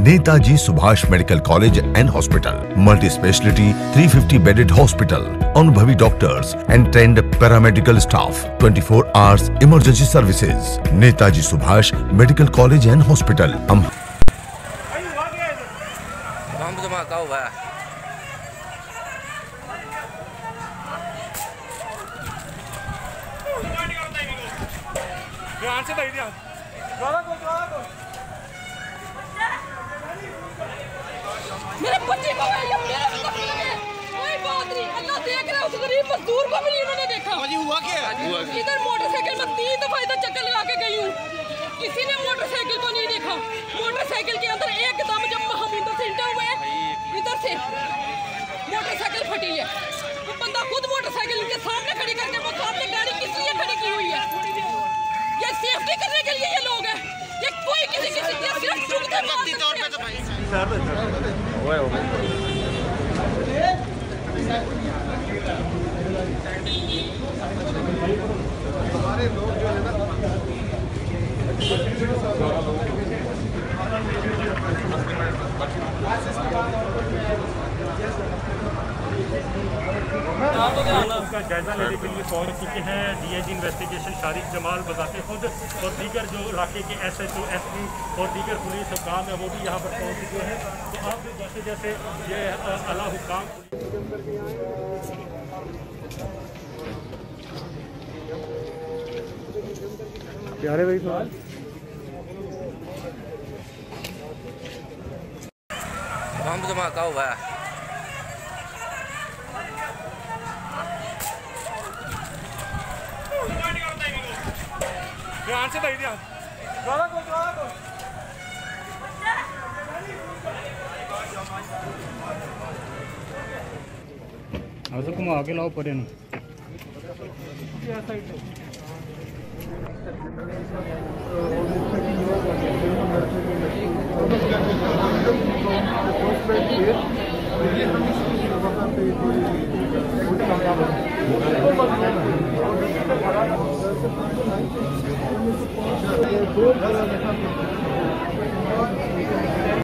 Netaji Subhash medical college and hospital, multi speciality 350 bedded hospital, अनुभवी doctors and trained paramedical staff, 24 hours emergency services. Netaji Subhash medical college and hospital. धमाका हुआ है। ध्यान से भाई, ध्यान। मेरे बच्चे को है, मेरा कोई बात नहीं, अल्लाह देख रहा है। उस गरीब मजदूर को भी नहीं उन्होंने देखा। हुआ क्या? इधर मोटरसाइकिल में 3 दफा इधर चक्कर लगा के गई हूँ, किसी ने मोटरसाइकिल को नहीं देखा। मोटरसाइकिल के अंदर एकदम जब हम इधर से इंटर हुए, इधर से मोटरसाइकिल फटी है। वो बंदा खुद मोटरसाइकिल के सामने खड़ी करके, वो सामने गाड़ी किस लिए खड़ी की हुई है? ये सेफ्टी करने के लिए ये लोग हैं। ये कोई किसी सिर्फ चुगते वक्ती तौर पे तो भाई हमारे लोग जो है ना उसका जायजा लेने के लिए पहुंच चुके हैं डीआईजी इन्वेस्टिगेशन शारिक जमाल बजाते खुद, और दीगर जो इलाके के एसएचओ, एसपी और दीगर पुलिस हुकाम है वो भी यहाँ पर पहुंच चुके हैं। तो अब जैसे जैसे ये आला हुकाम प्यारे भाई सवाल बम धमाका हुआ है। ध्यान से भाई, ध्यान। घुमा के लाओ परे ना। दो